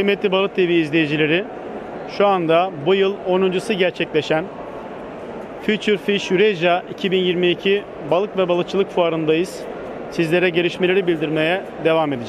Kıymetli Balık TV izleyicileri, şu anda bu yıl 10.'sı gerçekleşen Future Fish Eurasia 2022 Balık ve Balıkçılık Fuarı'ndayız. Sizlere gelişmeleri bildirmeye devam edeceğiz.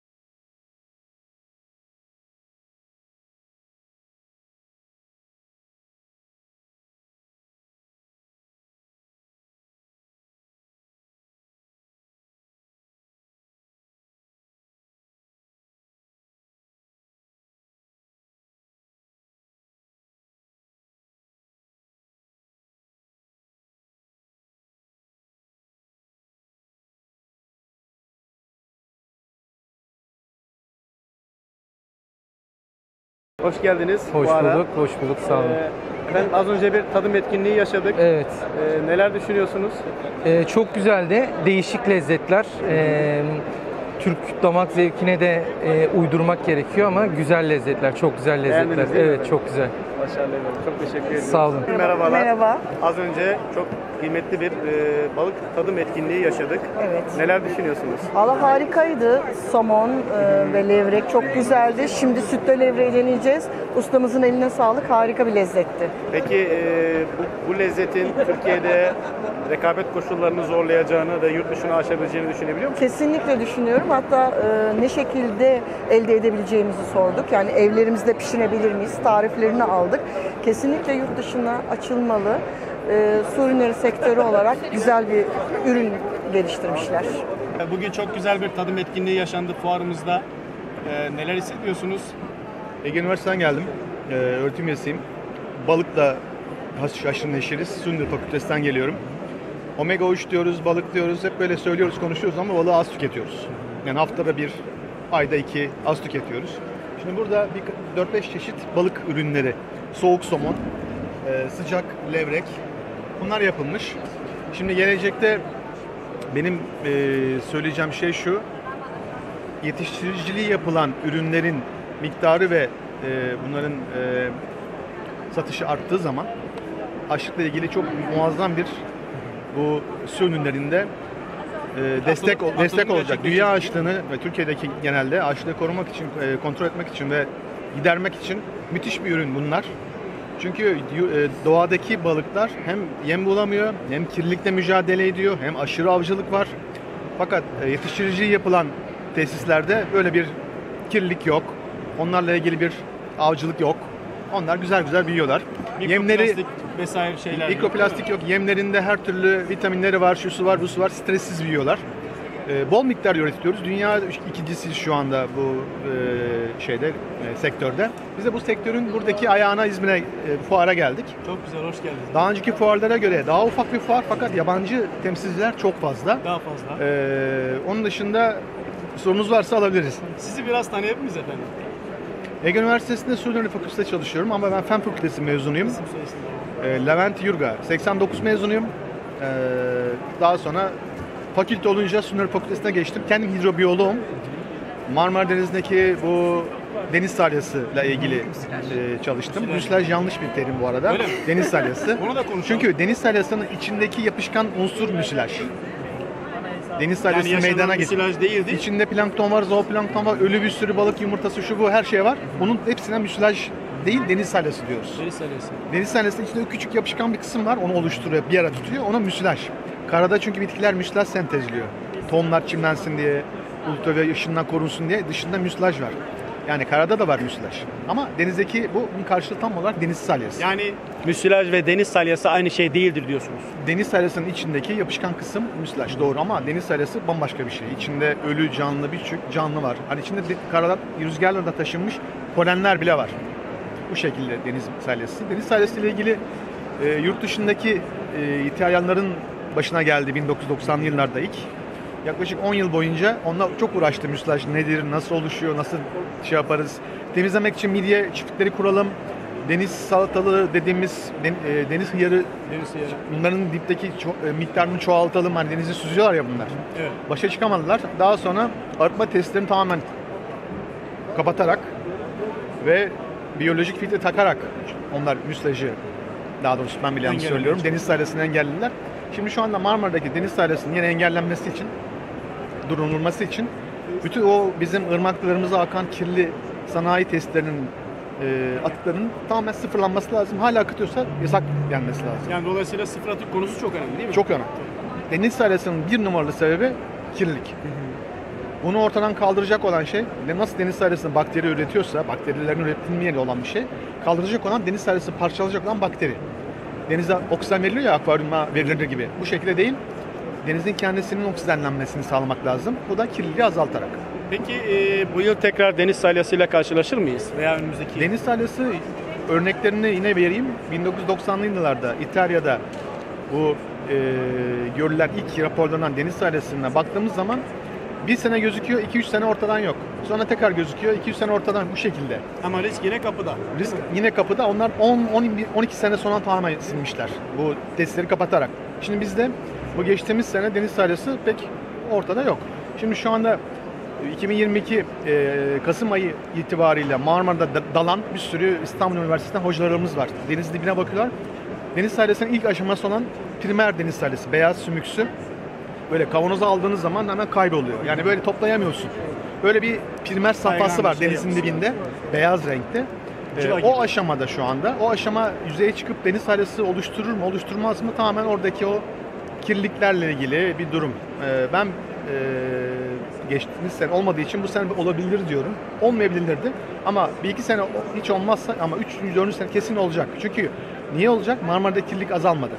Hoş geldiniz. Hoş bulduk, sağ olun. Efendim az önce bir tadım etkinliği yaşadık. Evet. Neler düşünüyorsunuz? Çok güzeldi, değişik lezzetler. Türk damak zevkine de uydurmak gerekiyor ama güzel lezzetler, çok güzel lezzetler. Beğendiniz değil mi? Evet, çok güzel. Başarılı ederim. Çok teşekkür ederim. Sağ olun. Merhabalar. Merhaba. Az önce çok kıymetli bir balık tadım etkinliği yaşadık. Evet. Neler düşünüyorsunuz? Valla harikaydı. Somon ve levrek çok güzeldi. Şimdi sütle levreği deneyeceğiz. Ustamızın eline sağlık. Harika bir lezzetti. Peki bu lezzetin Türkiye'de rekabet koşullarını zorlayacağını ve yurt dışına aşabileceğini düşünebiliyor musunuz? Kesinlikle düşünüyorum. Hatta ne şekilde elde edebileceğimizi sorduk. Yani evlerimizde pişirebilir miyiz? Tariflerini aldık. Kesinlikle yurt dışına açılmalı. Su ürünleri sektörü olarak güzel bir ürün geliştirmişler. Bugün çok güzel bir tadım etkinliği yaşandı fuarımızda. Neler hissediyorsunuz? Ege Üniversitesi'nden geldim. Öğretim üyesiyim. Balıkla haşır neşiriz. Sünder Fakültesinden geliyorum. Omega 3 diyoruz, balık diyoruz. Hep böyle söylüyoruz, konuşuyoruz ama balığı az tüketiyoruz. Yani haftada bir, ayda iki az tüketiyoruz. Şimdi burada 4-5 çeşit balık ürünleri, soğuk somon, sıcak levrek, bunlar yapılmış. Şimdi gelecekte benim söyleyeceğim şey şu, yetiştiriciliği yapılan ürünlerin miktarı ve bunların satışı arttığı zaman açlıkla ilgili çok muazzam bir bu su ürünlerinde destek olacak. Dünya açlığını ve Türkiye'deki genelde açlığı korumak için, kontrol etmek için ve gidermek için müthiş bir ürün bunlar. Çünkü doğadaki balıklar hem yem bulamıyor, hem kirlilikle mücadele ediyor, hem aşırı avcılık var. Fakat yetiştiriciliği yapılan tesislerde böyle bir kirlilik yok. Onlarla ilgili bir avcılık yok. Onlar güzel güzel büyüyorlar. Yemleri vesaire şeyler. Mikroplastik yok. Yemlerinde her türlü vitaminleri var, şusu var, busu var. Stressiz büyüyorlar. Bol miktar üretiyoruz. Dünya ikincisi şu anda bu sektörde. Biz de bu sektörün buradaki ayağına İzmir'e fuara geldik. Çok güzel, hoş geldiniz. Daha önceki fuarlara göre daha ufak bir fuar fakat yabancı temsilciler çok fazla. Daha fazla. Onun dışında sorunuz varsa alabiliriz. Sizi biraz tanıyabilir miyiz efendim? Ege Üniversitesi'nde Su Ürünleri Fakültesi'nde çalışıyorum ama ben Fen Fakültesi mezunuyum. Levent Yurga, 89 mezunuyum. Daha sonra fakülte olunca Su Ürünleri Fakültesi'ne geçtim. Kendim hidrobiyoloğum. Marmara Denizi'ndeki bu deniz salyasıyla ilgili çalıştım. Müsilaj yanlış bir terim bu arada. Öyle mi? Deniz salyası. Onu da konuşalım. Çünkü deniz salyasının içindeki yapışkan unsur müsilaj. Deniz salyası Yani meydana müsilaj değildi. İçinde plankton var, zooplankton var, ölü bir sürü balık yumurtası, şu bu her şey var. Bunun hepsine müsilaj değil, deniz salyası diyoruz. Deniz salyası. Deniz salyasının içinde küçük yapışkan bir kısım var, onu oluşturuyor, bir ara tutuyor, ona müsilaj. Karada çünkü bitkiler müsilaj sentezliyor. Tohumlar çimlensin diye, ultraviyole ışından korunsun diye dışında müsilaj var. Yani karada da var müsilaj. Ama denizdeki bu karşılığı tam olarak deniz salyası. Yani müsilaj ve deniz salyası aynı şey değildir diyorsunuz. Deniz salyasının içindeki yapışkan kısım müsilaj, doğru, ama deniz salyası bambaşka bir şey. İçinde ölü canlı birçok canlı var. Hani içinde karadan rüzgarla taşınmış polenler bile var. Bu şekilde deniz salyası. Deniz salyası ile ilgili yurt dışındaki İtalyanların başına geldi 1990'lı yıllarda ilk. Yaklaşık 10 yıl boyunca onunla çok uğraştı. Müsilaj nedir, nasıl oluşuyor, nasıl şey yaparız. Temizlemek için midye çiftlikleri kuralım. Deniz salatalığı dediğimiz deniz hıyarı, bunların dipteki miktarını çoğaltalım. Hani denizi süzüyorlar ya bunlar. Evet. Başa çıkamadılar. Daha sonra arıtma testlerini tamamen kapatarak ve biyolojik filtre takarak onlar müsilajı, daha doğrusu ben bile yanlış söylüyorum, deniz salyasını engellediler. Şimdi şu anda Marmara'daki deniz salyasının yine engellenmesi için, durdurulması için bütün o bizim ırmaklarımıza akan kirli sanayi tesislerinin atıklarının tamamen sıfırlanması lazım. Hala akıtıyorsa yasak gelmesi lazım. Yani dolayısıyla sıfır atık konusu çok önemli değil mi? Çok önemli. Deniz salyasının bir numaralı sebebi kirlilik. Bunu ortadan kaldıracak olan şey, nasıl deniz salyasının bakteri üretiyorsa, bakterilerin üretilmeyeli olan bir şey, kaldıracak olan deniz salyası parçalanacak olan bakteri. Denize oksijen veriliyor ya, akvaryuma verilir gibi. Bu şekilde değil, denizin kendisinin oksijenlenmesini sağlamak lazım. Bu da kirliliği azaltarak. Peki bu yıl tekrar deniz salyasıyla karşılaşır mıyız? Veya önümüzdeki yıl? Deniz salyası örneklerini yine vereyim. 1990'lı yıllarda İtalya'da bu görülen ilk raporlanan deniz salyasına baktığımız zaman bir sene gözüküyor, 2-3 sene ortadan yok. Sonra tekrar gözüküyor, 2-3 sene ortadan, bu şekilde. Ama risk yine kapıda. Risk yine kapıda. Onlar 10-12 sene sonra tamamen silmişler bu testleri kapatarak. Şimdi bizde bu geçtiğimiz sene deniz salyası pek ortada yok. Şimdi şu anda 2022 Kasım ayı itibariyle Marmara'da dalan bir sürü İstanbul Üniversitesi'nden hocalarımız var. Deniz dibine bakıyorlar. Deniz salyasının ilk aşaması olan primer deniz salyası, beyaz sümüksü. Böyle kavanoza aldığınız zaman hemen kayboluyor. Yani böyle toplayamıyorsun. Böyle bir primer safhası var denizin dibinde, beyaz renkte. O aşamada şu anda. O aşama yüzeye çıkıp deniz salyası oluşturur mu, oluşturmaz mı? Tamamen oradaki o kirliliklerle ilgili bir durum. Ben geçtiğimiz sene olmadığı için bu sene olabilir diyorum. Olmayabilirdi. Ama bir iki sene hiç olmazsa, ama 3. 4. sene kesin olacak. Çünkü niye olacak? Marmara'da kirlilik azalmadı.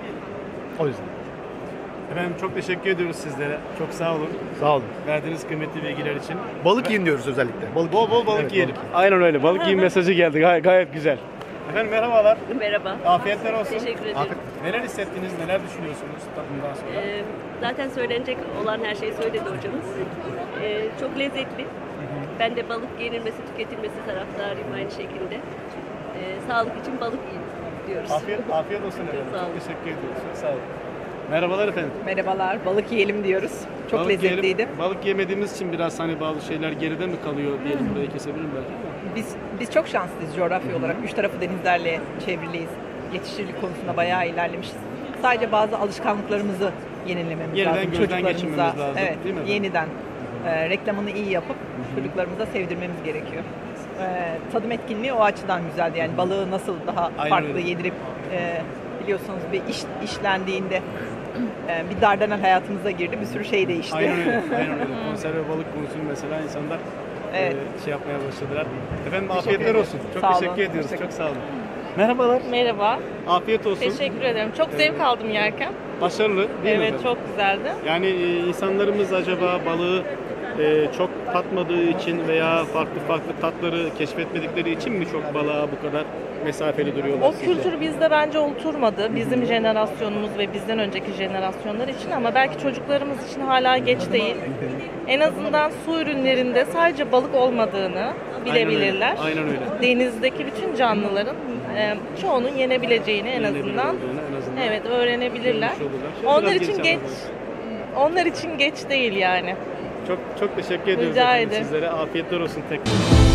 O yüzden. Efendim çok teşekkür ediyoruz sizlere. Çok sağ olun. Sağ olun. Verdiğiniz kıymetli bilgiler için. Balık yiyin diyoruz özellikle. Bol bol balık Evet, yiyelim. Aynen öyle. Balık yiyin mesajı geldi. Gayet güzel. Efendim merhabalar. Merhaba. Afiyetler olsun. Teşekkür ederim. Neler hissettiniz, neler düşünüyorsunuz tadından sonra? Zaten söylenecek olan her şeyi söyledi hocamız. Çok lezzetli. Ben de balık yenilmesi, tüketilmesi taraftarıyım aynı şekilde. Sağlık için balık yiyin diyoruz. Afiyet olsun efendim. sağ olun. Çok teşekkür ediyoruz. Çok sağ olun. Merhabalar efendim. Merhabalar, balık yiyelim diyoruz. Çok Balık lezzetliydi. yiyelim. Balık yemediğimiz için biraz hani bazı şeyler geride mi kalıyor diyelim, burayı kesebilirim belki ama. Biz çok şanslıyız coğrafya olarak. Üç tarafı denizlerle çevriliyiz. Yetiştirilik konusunda bayağı ilerlemişiz. Sadece bazı alışkanlıklarımızı yenilememiz Yeniden lazım. gözden geçirmemiz lazım, Evet, değil mi efendim? yeniden reklamını iyi yapıp çocuklarımıza sevdirmemiz gerekiyor. Tadım etkinliği o açıdan güzeldi. Yani balığı nasıl daha Aynen farklı öyle. yedirip biliyorsunuz bir işlendiğinde bir dardanel hayatımıza girdi. Bir sürü şey değişti. Aynen öyle. Aynen öyle. Konserve balık konusunu mesela insanlar Evet. şey yapmaya başladılar. Efendim Teşekkür afiyetler ederim. olsun. Çok Sağ olun. teşekkür ediyoruz. Teşekkür Çok sağ olun. Merhabalar. Merhaba, Afiyet olsun. teşekkür ederim. Çok zevk aldım yerken. Başarılı değil mi Evet, efendim? çok güzeldi. Yani insanlarımız acaba balığı çok tatmadığı için veya farklı tatları keşfetmedikleri için mi çok balığa bu kadar mesafeli duruyorlar O sizce? kültür bizde bence oturmadı. Bizim jenerasyonumuz ve bizden önceki jenerasyonlar için, ama belki çocuklarımız için hala geç değil. En azından su ürünlerinde sadece balık olmadığını bilebilirler. Aynen öyle. Denizdeki bütün canlıların çoğunun yenebileceğini en Yenebilir azından olduğunu en azından evet öğrenebilirler. görmüş olurlar. Şöyle Onlar biraz için geniş geç yapalım. onlar için geç değil yani. Çok teşekkür ediyoruz Rica efendim ederim. sizlere. Afiyetler olsun tekrar.